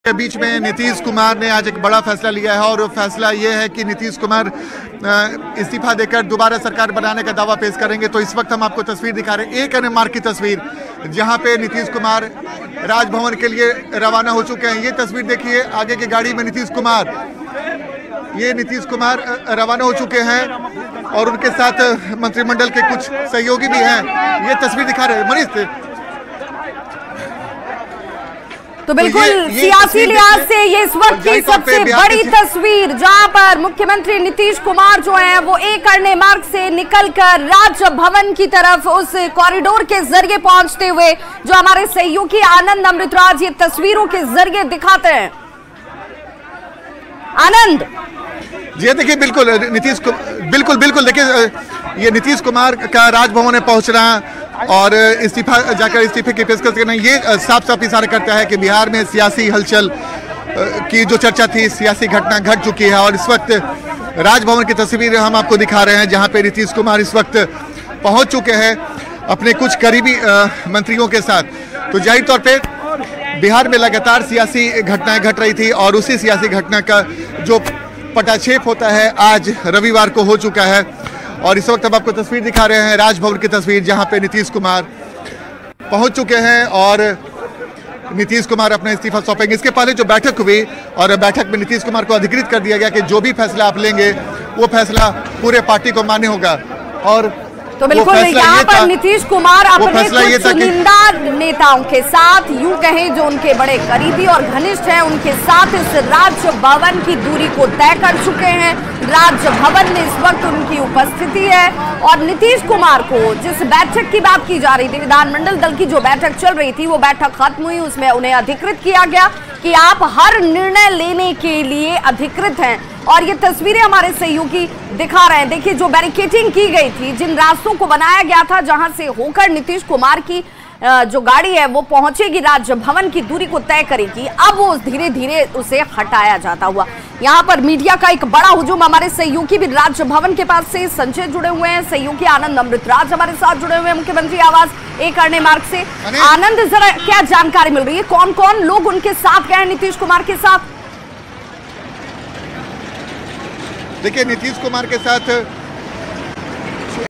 के बीच में नीतीश कुमार ने आज एक बड़ा फैसला लिया है और फैसला ये है कि नीतीश कुमार इस्तीफा देकर दोबारा सरकार बनाने का दावा पेश करेंगे। तो इस वक्त हम आपको तस्वीर दिखा रहे हैं, एक अन्य मार्ग की तस्वीर जहां पे नीतीश कुमार राजभवन के लिए रवाना हो चुके हैं। ये तस्वीर देखिए, आगे की गाड़ी में नीतीश कुमार रवाना हो चुके हैं और उनके साथ मंत्रिमंडल के कुछ सहयोगी भी हैं। ये तस्वीर दिखा रहे हैं मनीष। तो बिल्कुल सियासी लिहाज से ये इस वक्त की सबसे बड़ी तस्वीर, जहां पर मुख्यमंत्री नीतीश कुमार जो हैं वो एक अन्य मार्ग से निकलकर राजभवन की तरफ उस कॉरिडोर के जरिए पहुंचते हुए जो हमारे सहयोगी आनंद अमृतराज ये तस्वीरों के जरिए दिखाते हैं। आनंद जी देखिए, बिल्कुल देखिए, ये नीतीश कुमार का राजभवन में पहुंचना और इस्तीफे की पेशकश करना, ये साफ साफ इशारा करता है कि बिहार में सियासी हलचल की जो चर्चा थी, सियासी घटना घट चुकी है। और इस वक्त राजभवन की तस्वीर हम आपको दिखा रहे हैं जहां पे नीतीश कुमार इस वक्त पहुंच चुके हैं अपने कुछ करीबी मंत्रियों के साथ। तो जाहिर तौर पे बिहार में लगातार सियासी घटनाएं घट रही थी और उसी सियासी घटना का जो पटाक्षेप होता है आज रविवार को हो चुका है। और इस वक्त अब आपको तस्वीर दिखा रहे हैं राजभवन की तस्वीर जहां पे नीतीश कुमार पहुंच चुके हैं और नीतीश कुमार अपना इस्तीफा सौंपेंगे। इसके पहले जो बैठक हुई और बैठक में नीतीश कुमार को अधिकृत कर दिया गया कि जो भी फैसला आप लेंगे वो फैसला पूरे पार्टी को मान्य होगा। और तो बिल्कुल यहाँ पर नीतीश कुमार अपने कुछ चुनिंदा नेताओं के साथ, यूं कहें जो उनके बड़े करीबी और घनिष्ठ हैं, उनके साथ इस राजभवन की दूरी को तय कर चुके हैं। राजभवन में इस वक्त उनकी उपस्थिति है और नीतीश कुमार को जिस बैठक की बात की जा रही थी, विधानमंडल दल की जो बैठक चल रही थी, वो बैठक खत्म हुई, उसमें उन्हें अधिकृत किया गया कि आप हर निर्णय लेने के लिए अधिकृत हैं। और ये तस्वीरें हमारे सहयोगी दिखा रहे हैं। देखिए, जो बैरिकेडिंग की गई थी, जिन रास्तों को बनाया गया था जहां से होकर नीतीश कुमार की जो गाड़ी है वो पहुंचेगी, राजभवन की दूरी को तय करेगी, अब वो धीरे धीरे उसे हटाया जाता हुआ। यहाँ पर मीडिया का एक बड़ा हुजूम, हमारे सहयोगी भी राजभवन के पास से संजय जुड़े हुए हैं, सहयोगी आनंद अमृतराज हमारे साथ जुड़े हुए हैं मुख्यमंत्री आवास एक अन्य मार्ग से। आनंद, जरा क्या जानकारी मिल रही है, कौन कौन लोग उनके साथ गए नीतीश कुमार के साथ? देखिए, नीतीश कुमार के साथ